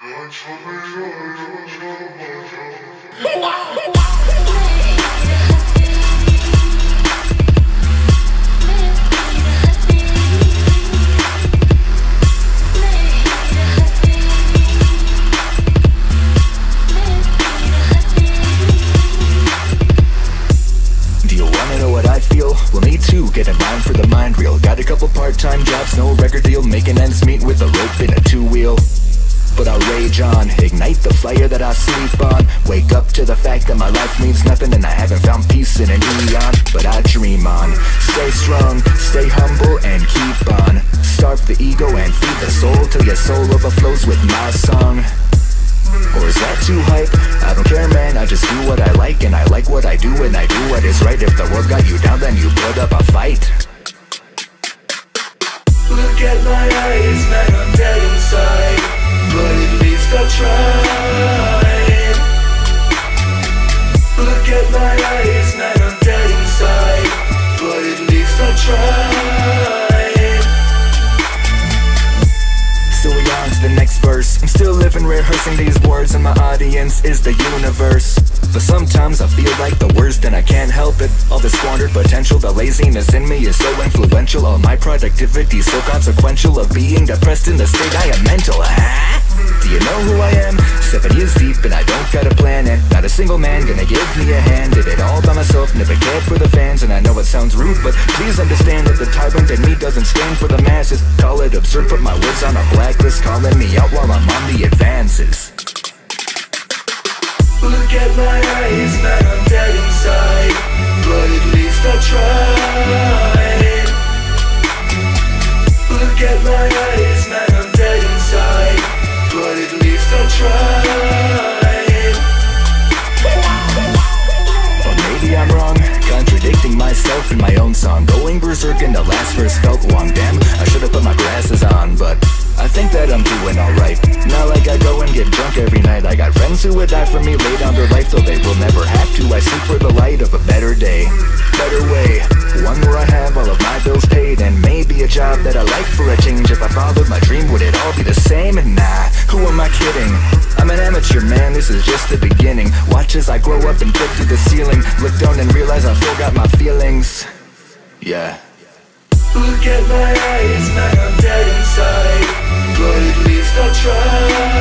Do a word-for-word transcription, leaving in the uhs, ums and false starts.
Get in line for the mind reel. Got a couple part-time jobs, no record deal, making ends meet with a rope and a two-wheel. But I'll rage on, ignite the fire that I sleep on. Wake up to the fact that my life means nothing and I haven't found peace in an eon. But I dream on, stay strong, stay humble and keep on. Starve the ego and feed the soul till your soul overflows with my song. Or is that too hype? I don't care, man, I just do what I like. And I like what I do and I do what is right. If the world got you down, then you put up a fight. Look at my eyes, man, I'm dead inside. But at least I tried. Look at my eyes, man, I'm dead inside. But at least I tried. So we on to the next verse. I'm still living, rehearsing these words, and my audience is the universe. But sometimes I feel like the worst and I can't help it. All the squandered potential, the laziness in me is so influential. All my productivity so consequential. Of being depressed in the state I am mental, huh? Do you know who I am? Seven years deep and I don't got a plan. And not a single man gonna give me a hand. Did it all by myself, never cared for the fans. And I know it sounds rude, but please understand that the tyrant in me doesn't stand for the masses. Call it absurd, put my words on a blacklist, calling me out while I'm on the advances. Look at my eyes, man, I'm dead inside. But at least I tried. Look at my eyes, man, I'm dead inside. But at least I tried. Or maybe I'm wrong, contradicting myself in my own song. Going berserk in the last verse felt long. Damn, I should've put my glasses on, but I think that I'm doing alright. Not like I go and get drunk every night. I got friends who would die for me, lay down their life, though they will never have to. I seek for the light of a better day, better way, one where I have all of my bills paid. And maybe a job that I like for a change. If I followed my dream, would it all be the same? Nah, who am I kidding? I'm an amateur, man, this is just the beginning. Watch as I grow up and get to the ceiling. Look down and realize I forgot my feelings. Yeah. Look at my eyes, man, I'm dead inside. But at least I tried.